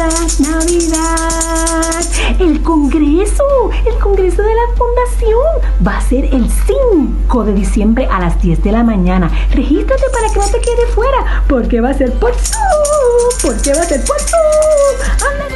Navidad. El Congreso de la Fundación va a ser el 5 de diciembre a las 10 de la mañana. Regístrate para que no te quedes fuera, porque va a ser por Zoom.